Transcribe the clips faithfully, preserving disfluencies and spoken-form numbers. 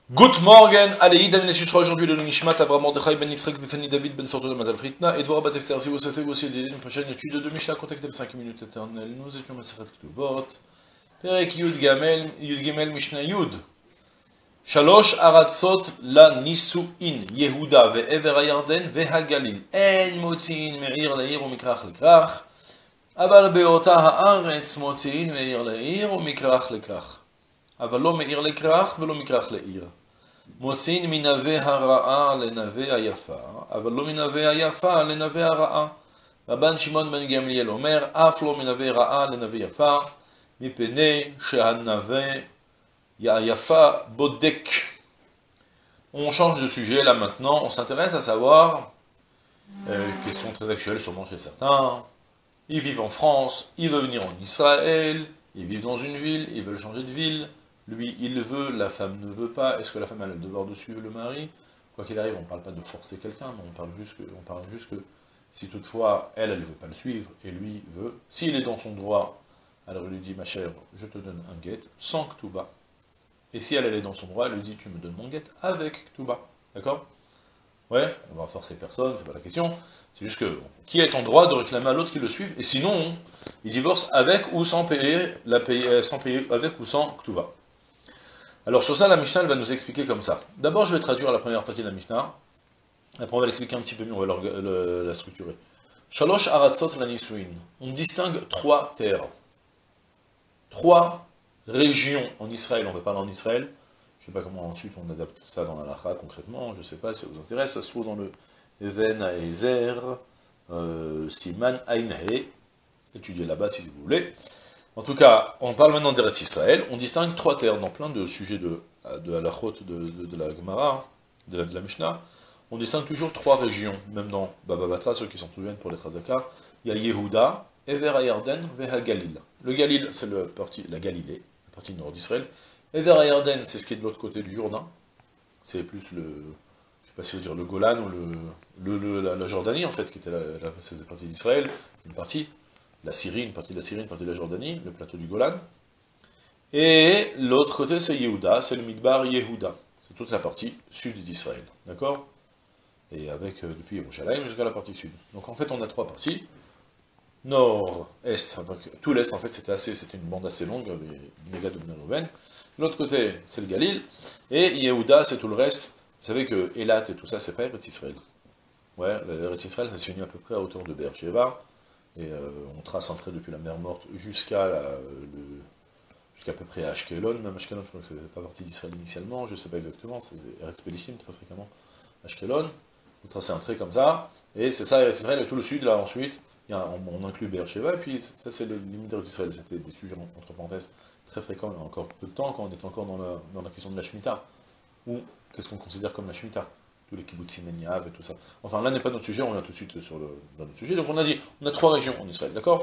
Good morning, allez, Dan sera aujourd'hui le Nishmat, Abraham Mordechai Ben Yitzhak Vefani David Ben Sorto de Mazal Fritna, et Dvorah Bat Esther. Si vous souhaitez vous aussi aider une prochaine étude de Mishnah, contactez le cinq minutes éternelles. Nous étions Maseret Ktubot, Perek Yud Gamel, Yud Gemel Mishnah Yud. Shalosh Aratzot la Nisuin, Yehuda ve'ever Yarden ve'hagalil. En motziin me'ir le'ir u'mikrach lekrach, אבל באותה הארץ מוציאים מעיר לעיר ומכרך לכרך. אבל לא מעיר לכרך ולא מכרך לעיר. מוציאים מנווה הרעה לנווה היפה, אבל לא מנווה היפה לנווה הרעה. רבן שמעון בן גמליאל אומר, אף לא מנווה רעה לנווה יפה, מפני שהנווה היפה בודק. On change de sujet là maintenant, on s'intéresse à savoir, euh, question très actuelle sûrement chez certains, ils vivent en France, ils veulent venir en Israël, ils vivent dans une ville, ils veulent changer de ville, lui il veut, la femme ne veut pas, est-ce que la femme a le devoir de suivre le mari? Quoi qu'il arrive, on ne parle pas de forcer quelqu'un, mais on parle juste que, on parle juste que si toutefois elle, elle ne veut pas le suivre, et lui veut, s'il est dans son droit, alors il lui dit, ma chère, je te donne un guet sans Ktuba. Et si elle, elle est dans son droit, elle lui dit, tu me donnes mon guet avec Ktuba. D'accord? Ouais, on va forcer personne, c'est pas la question. C'est juste que, qui est en droit de réclamer à l'autre qu'il le suive, et sinon, il divorce avec ou sans payer, la payer, sans payer, avec ou sans Ktuba. Alors sur ça, la Mishnah, elle va nous expliquer comme ça. D'abord, je vais traduire la première partie de la Mishnah, après on va l'expliquer un petit peu mieux, on va la, la, la structurer. Shalosh aratzot la nisuin. On distingue trois terres, trois régions en Israël, on va parler en Israël. Je ne sais pas comment ensuite on adapte ça dans la halakha concrètement, je ne sais pas si ça vous intéresse, ça se trouve dans le Even Aezer, euh, Siman Ainhe, étudiez là-bas si vous voulez. En tout cas, on parle maintenant d'Eretz Israël, on distingue trois terres dans plein de sujets de, de halachot, de, de, de la Gemara, de, de la Mishnah, on distingue toujours trois régions, même dans Baba Batra, ceux qui s'en souviennent pour les Chazaka, il y a Yehuda, Ever Yarden, Veha Galil. Le Galil, c'est la partie, la Galilée, la partie nord d'Israël. Ever Yarden, c'est ce qui est de l'autre côté du Jourdain, c'est plus le, je sais pas si vous dire le Golan ou le, le, le la, la Jordanie en fait, qui était la, la, cette partie d'Israël, une partie, la Syrie, une partie de la Syrie, une partie de la Jordanie, le plateau du Golan. Et l'autre côté c'est Yehuda, c'est le Midbar Yehuda, c'est toute la partie sud d'Israël, d'accord? Et avec, euh, depuis Yerushalayim jusqu'à la partie sud. Donc en fait on a trois parties, nord, est, donc tout l'est en fait c'était assez, c'était une bande assez longue, méga de Ben Reuven. L'autre côté, c'est le Galil, et Yehuda, c'est tout le reste. Vous savez que Elat et tout ça, c'est pas Eretz Israël. Ouais, Eretz Israël, ça se finit à peu près à hauteur de Beersheba, et euh, on trace un trait depuis la mer Morte jusqu'à jusqu'à peu près à Ashkelon, même Ashkelon, je crois que c'est pas partie d'Israël initialement, je sais pas exactement, c'est Eretz Pelishtim, très fréquemment, Ashkelon, on trace un trait comme ça, et c'est ça Eretz Israël, et tout le sud, là, ensuite, il y a, on, on inclut Beersheba, et puis ça c'est le limite d'Eretz Israël, c'était des sujets entre parenthèses, très fréquent il y a encore peu de temps, quand on est encore dans la, dans la question de la Shemitah, ou qu'est-ce qu'on considère comme la Shemitah, tous les kibbutzim Yav et tout ça. Enfin là n'est pas notre sujet, on est tout de suite sur le, dans notre sujet, donc on a dit, on a trois régions en Israël, d'accord?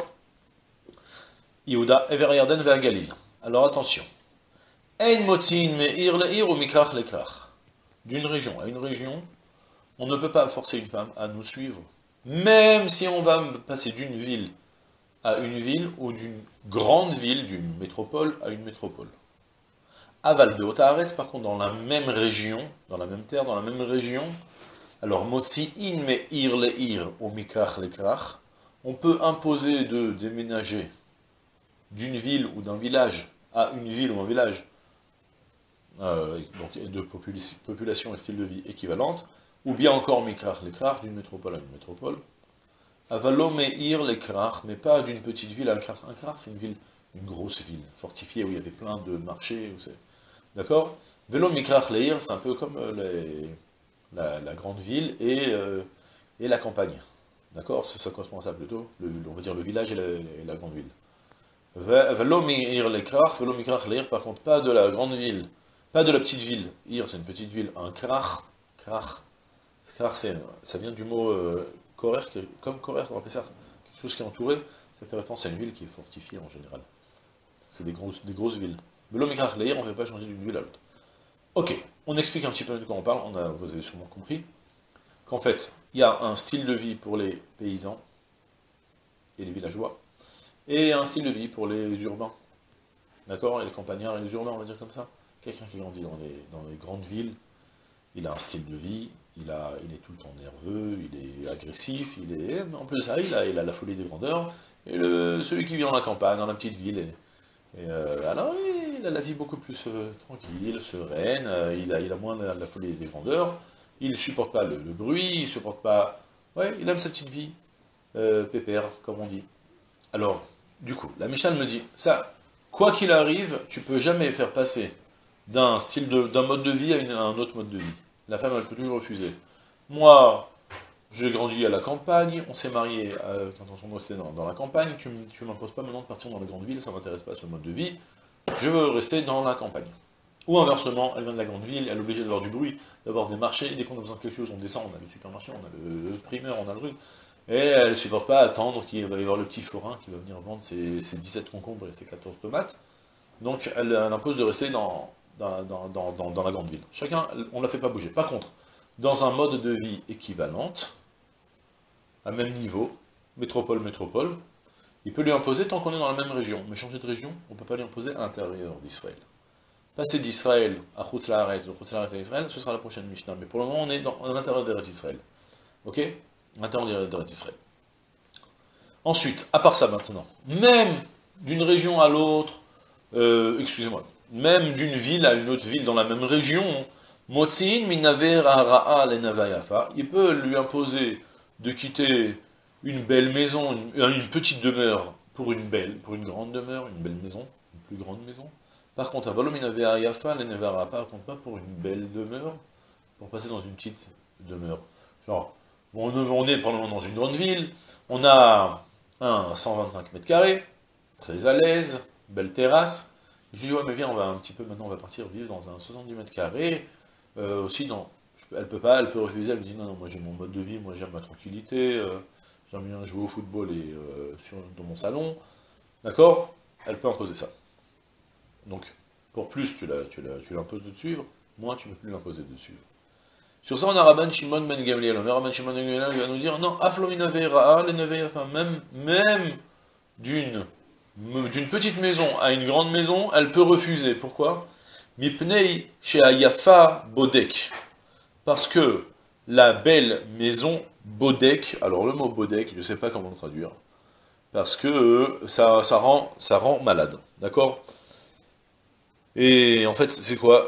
Yehuda, Ever Yarden, Veha Galil. Alors attention, Ein motzin me'ir le'ir ou mikrach lekrach. D'une région à une région, on ne peut pas forcer une femme à nous suivre, même si on va passer d'une ville à une ville, ou d'une grande ville, d'une métropole à une métropole. Aval de Otahares, par contre, dans la même région, dans la même terre, dans la même région, alors, Motsi in me ir le ir, ou mikrach le krach, on peut imposer de déménager d'une ville ou d'un village à une ville ou un village, euh, donc de popula- population et style de vie équivalente, ou bien encore mikrach le krach, d'une métropole à une métropole, Avalo me'ir le krach, mais pas d'une petite ville à un krach. Un krach, c'est une ville, une grosse ville, fortifiée, où il y avait plein de marchés, d'accord? Velo mikrach le'ir, c'est un peu comme les, la, la grande ville et, euh, et la campagne, d'accord? Ça, ça correspond à ça plutôt, le, on va dire le village et la, et la grande ville. Velo me'ir le krach, velo mikrach le'ir, par contre, pas de la grande ville, pas de la petite ville. Ir, c'est une petite ville, un krach, krach, krach, ça vient du mot... Euh, Korer, comme Korer, on appelle ça, quelque chose qui est entouré, ça fait référence à une ville qui est fortifiée en général. C'est des grosses, des grosses villes. Mais l'homme on ne fait pas changer d'une ville à l'autre. Ok, on explique un petit peu de quoi on parle, on a, vous avez sûrement compris, qu'en fait, il y a un style de vie pour les paysans et les villageois, et un style de vie pour les urbains. D'accord? Et les campagnards et les urbains, on va dire comme ça. Quelqu'un qui grandit dans les, dans les grandes villes, il a un style de vie, il, a, il est tout le temps nerveux, il est agressif, il est, en plus de ça, il a, il a la folie des grandeurs, et le, celui qui vit dans la campagne, dans la petite ville, et, et euh, alors il a la vie beaucoup plus euh, tranquille, sereine, euh, il, a, il a moins la, la folie des grandeurs, il ne supporte pas le, le bruit, il ne supporte pas... Ouais, il aime sa petite vie, euh, pépère, comme on dit. Alors, du coup, la Mishnah me dit, ça, quoi qu'il arrive, tu peux jamais faire passer d'un style de, d'un mode de vie à, une, à un autre mode de vie. La femme, elle peut toujours refuser. Moi, j'ai grandi à la campagne, on s'est marié euh, quand on s'est resté dans, dans la campagne, tu ne m'imposes pas maintenant de partir dans la grande ville, ça ne m'intéresse pas ce mode de vie, je veux rester dans la campagne. Ou inversement, elle vient de la grande ville, elle est obligée d'avoir du bruit, d'avoir des marchés, dès qu'on a besoin de quelque chose, on descend, on a le supermarché, on a le, le primeur, on a le truc, et elle ne supporte pas attendre qu'il va y avoir le petit forain qui va venir vendre ses, ses dix-sept concombres et ses quatorze tomates, donc elle, elle impose de rester dans... Dans, dans, dans, dans la grande ville. Chacun, on ne la fait pas bouger. Par contre, dans un mode de vie équivalente, à même niveau, métropole, métropole, il peut lui imposer tant qu'on est dans la même région. Mais changer de région, on ne peut pas lui imposer à l'intérieur d'Israël. Passer d'Israël à Chutz La'aretz, de Chutz La'aretz à Israël, ce sera la prochaine Mishnah. Mais pour le moment, on est dans, à l'intérieur d'Eretz Israël. Ok? À l'intérieur d'Eretz Israël. Ensuite, à part ça maintenant, même d'une région à l'autre, euh, excusez-moi, même d'une ville à une autre ville dans la même région, Motzin minaver hara'a lenavayafa, il peut lui imposer de quitter une belle maison, une, une petite demeure pour une belle, pour une grande demeure, une belle maison, une plus grande maison. Par contre, avalo minaver harayafa lenavara, par contre pas pour une belle demeure, pour passer dans une petite demeure. Genre, on, on est probablement dans une grande ville, on a un cent vingt-cinq mètres carrés, très à l'aise, belle terrasse. Je lui dis, ouais, mais viens, on va un petit peu, maintenant, on va partir vivre dans un soixante-dix mètres carrés, euh, aussi, non, je, elle peut pas, elle peut refuser, elle me dit, non, non, moi j'ai mon mode de vie, moi j'aime ma tranquillité, euh, j'aime bien jouer au football et euh, sur, dans mon salon, d'accord? Elle peut imposer ça. Donc, pour plus, tu l'imposes tu tu de te suivre, moins, tu ne peux plus l'imposer de te suivre. Sur ça, on a Rabban Shimon ben Gamliel, Rabban Shimon ben Gamliel va nous dire, non, aflomina veira'a, les neveyafa, même, même d'une d'une petite maison à une grande maison, elle peut refuser. Pourquoi? Mipnei she'ayafa bodek. Parce que la belle maison, bodek, alors le mot bodek, je ne sais pas comment le traduire, parce que euh, ça, ça, rend, ça rend malade, d'accord? Et en fait, c'est quoi?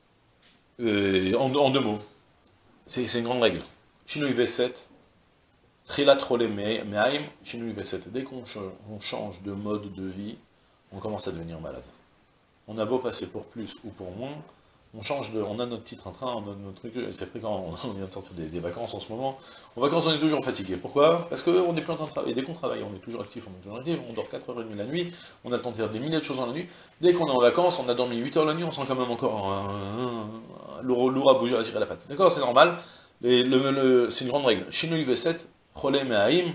euh, en, en deux mots, c'est une grande règle. Shinui V sept, Trilat Rolé Mehaim, Shinui V sept. Dès qu'on change de mode de vie, on commence à devenir malade. On a beau passer pour plus ou pour moins, on change de, on a notre petit train-train, on a notre truc, c'est fréquent, on vient de sortir des, des vacances en ce moment. En vacances, on est toujours fatigué. Pourquoi? Parce qu'on n'est plus en train de travailler. Dès qu'on travaille, on est toujours actif, on est toujours actif, on dort quatre heures trente la nuit, on a le temps de faire des milliers de choses dans la nuit. Dès qu'on est en vacances, on a dormi huit heures la nuit, on sent quand même encore un, un, lourd, lourd à bouger, à tirer la patte. D'accord, c'est normal. Le, le, le, c'est une grande règle. Shinui V sept, Cholem et Haïm,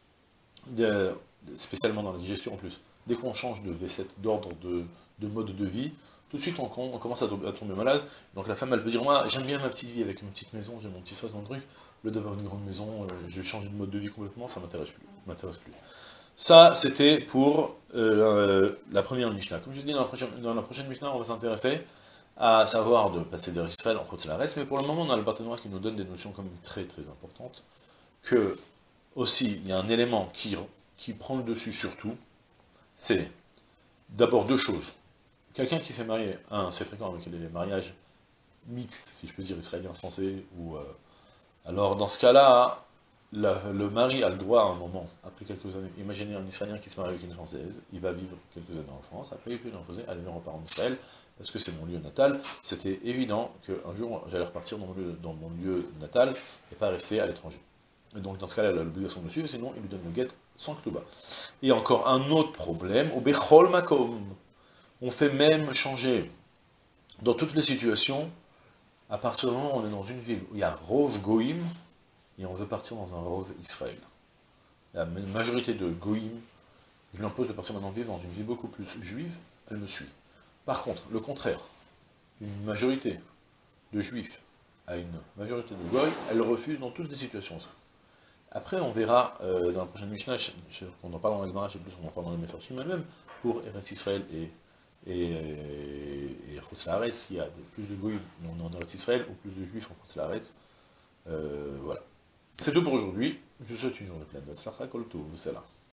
de, spécialement dans la digestion en plus, dès qu'on change de V sept, d'ordre de, de mode de vie, tout de suite on, on commence à, à tomber malade. Donc la femme elle peut dire, moi j'aime bien ma petite vie avec une petite maison, j'ai mon petit stress dans le truc, le d'avoir une grande maison, euh, je vais changer de mode de vie complètement, ça m'intéresse plus, m'intéresse plus. Ça c'était pour euh, la première Mishnah. Comme je dis dans la prochaine, dans la prochaine Mishnah, on va s'intéresser à savoir de passer des Israël en côté la reste, mais pour le moment on a le partenaire qui nous donne des notions quand même très très importantes, que aussi il y a un élément qui, qui prend le dessus surtout, c'est d'abord deux choses. Quelqu'un qui s'est marié, un, c'est fréquent avec les mariages mixtes, si je peux dire, israélien-français, ou... Euh, alors, dans ce cas-là, le mari a le droit à un moment, après quelques années, imaginez un Israélien qui se marie avec une Française, il va vivre quelques années en France, après il peut l'imposer, allez, on repart en Israël, parce que c'est mon lieu natal, c'était évident qu'un jour, j'allais repartir dans mon, lieu, dans mon lieu natal, et pas rester à l'étranger. Et donc, dans ce cas-là, elle a l'obligation de le suivre, sinon, il lui donne le guet sans Ktuba. Et encore un autre problème, au Bechol Makom, on fait même changer, dans toutes les situations, à partir du moment où on est dans une ville où il y a Rov Goïm, et on veut partir dans un Rov Israël. La majorité de Goïm, je lui impose de partir maintenant vivre dans une ville beaucoup plus juive, elle me suit. Par contre, le contraire, une majorité de juifs à une majorité de Goïm, elle refuse dans toutes les situations. Après, on verra euh, dans la prochaine Mishnah, on en parle dans la Gemara, je sais plus, on en parle dans les Mefarshim elle-même, pour Eretz Israël et Et, et Chutz Laaretz, il y a plus de goïs en Eretz Israël ou plus de juifs en Chutz Laaretz. Euh, voilà. C'est tout pour aujourd'hui. Je vous souhaite une journée pleine de tzlacha, kol tov, salam.